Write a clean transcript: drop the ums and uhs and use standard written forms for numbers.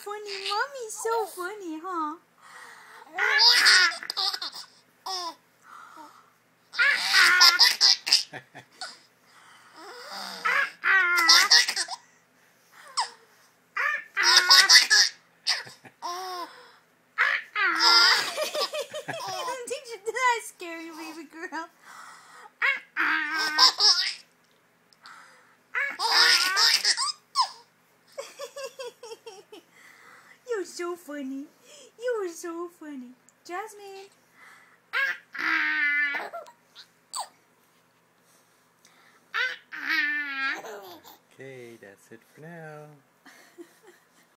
funny. Mommy's so funny, huh? That's scary, baby girl. You're so funny. You are so funny. Jasmine. Okay, that's it for now.